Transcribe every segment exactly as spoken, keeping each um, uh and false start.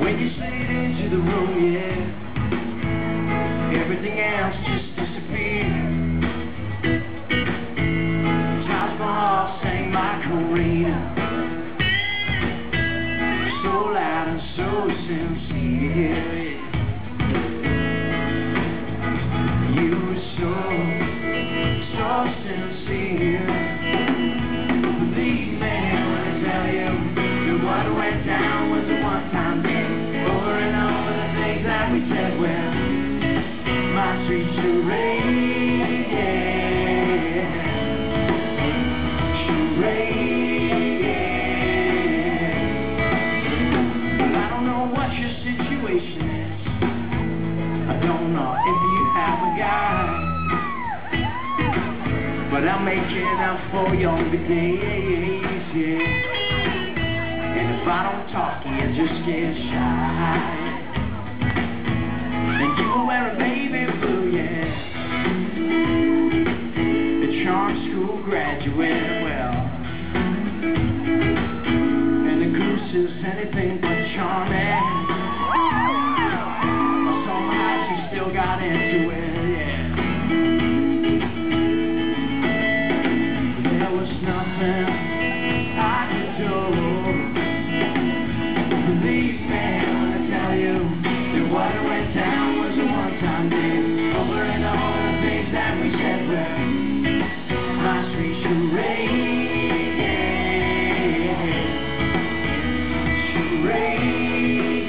When you slid into the room, yeah, everything else just disappeared. Taj Mahal sang Macarena, so loud and so sincere. You were so, so sincere. Believe me when I tell you that what went down was a one-time thing. Over and over the things that we said, well, my sweet charade, yeah. Charade, yeah. Well, I don't know what your situation is. I don't know if you have a guy, but I'm making up for younger days, yeah. And if I don't talk, you just get shy. And you were wearing baby blue, yeah. The charm school graduate, well. And the goose is anything but charming. Somehow she still got into it, yeah. There was nothing I could do. Believe me when I tell you that what went down was a one-time thing. Over and over the things that we said were my sweet charade, yeah. Charade,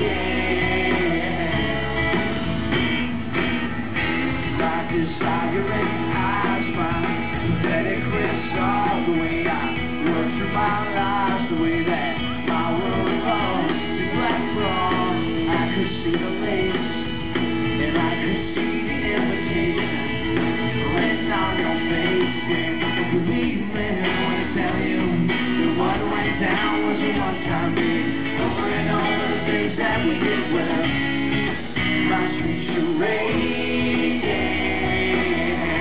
yeah. Like this arguing eyes, my pathetic wrists all the way I worked through my lies, the way that my world was to black wrong. I could see the lace, and I could see the invitation written on your face. And believe me when I tell you that what went down was a one-time thing. Over and over the things that we did well, my sweet charade, yeah.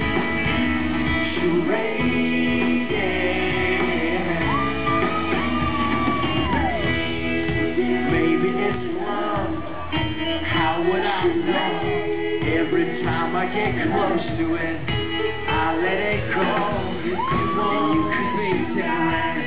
Charade, yeah. Maybe it's love. How would I know? Every time I get close to it, I let it go. And you could be down.